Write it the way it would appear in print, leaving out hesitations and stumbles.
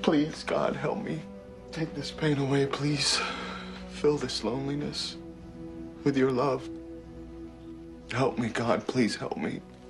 Please, God, help me. Take this pain away, please. Fill this loneliness with your love. Help me, God, please help me.